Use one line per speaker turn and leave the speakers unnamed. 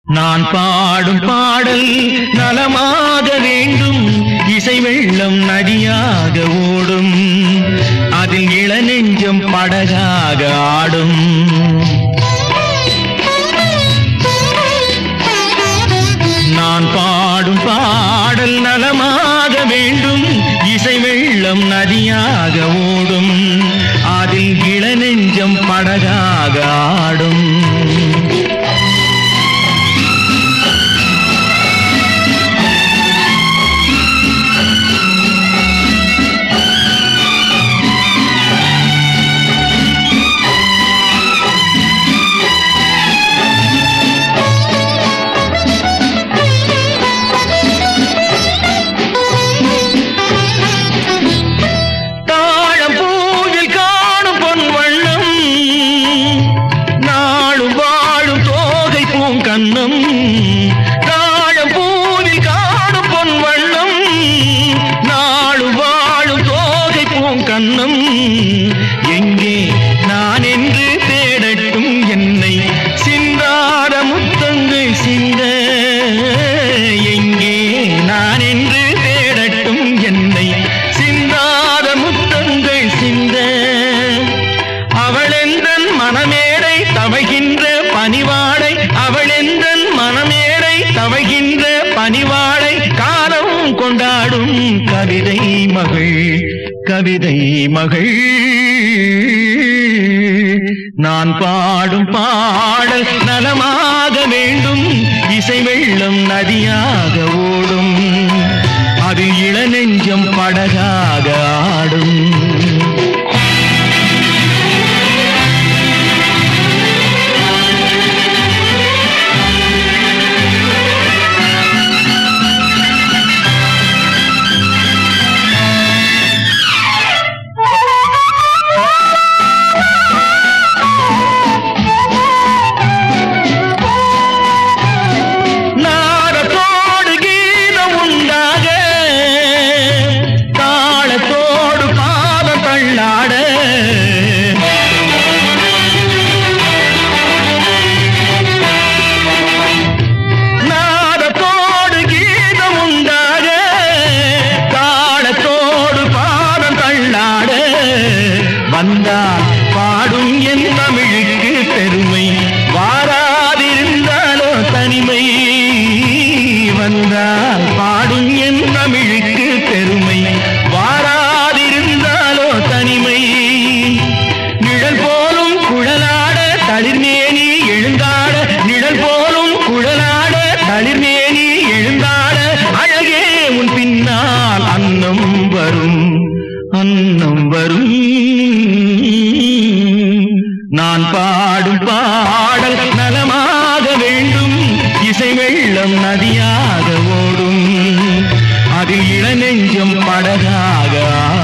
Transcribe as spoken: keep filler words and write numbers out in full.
நான் பாடும் பாடல் நலமாக வேண்டும், இசை வெள்ளம் நதியாக ஓடும், அதில் இளநெஞ்சம் படகாக ஆடும். நான் பாடும் பாடல் நலமாக வேண்டும், இசை வெள்ளம் நதியாக ஓடும், அதில் இளநெஞ்சம் படகாக ஆடும். கண்ணம் நாளும் பூவில் காணும் பொன் வண்ணம், நாளு வாழும் தோகை பூங்கண்ணம். எங்கே நான் என்று தேடட்டும் என்னை சிந்தாத முத்தங்கள் சிந்த, எங்கே நான் என்று தேடட்டும் என்னை சிந்தாத முத்தங்கள் சிந்த. அவளெந்தன் மனமேடை தவைகின்ற பணிவாடை, அவளெந்தன் மனமேடை தவைகின்ற பணிவாடை, காலம் கொண்டாடும் கவிதை மகள் கவிதை மகள். நான் பாடும் பாடல் நலமாக வேண்டும், இசை வெள்ளம் நதியாக ஓடும், அது இளநெஞ்சம் படகாக ஆடும். வந்தால் பாடும் என் தமிழுக்கு பெருமை, வாராதிருந்தாலோ தனிமை. வந்தால் பாடும் என் தமிழுக்கு பெருமை, வாராதிருந்தாலோ தனிமை. நிழல் போலும் குழலாட தளிர்மேனி எழுந்தாட, நிழல் போலும் குழலாட தளிர்மேனி எழுந்தாட, அழகே உன் பின்னால் அன்னம் வரும் அன்னம் வரும். நான் பாடும் பாடல் நலமாக வேண்டும், இசை வெள்ளம் நதியாக ஓடும், அதில் இளநெஞ்சம் படகாக